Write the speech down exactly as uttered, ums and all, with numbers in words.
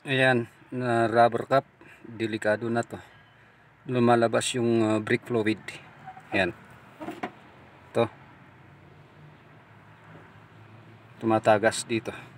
Ayan, na rubber cap, delikado na to. Lumalabas yung uh, brake fluid. Ayan. To. Tumatagas dito.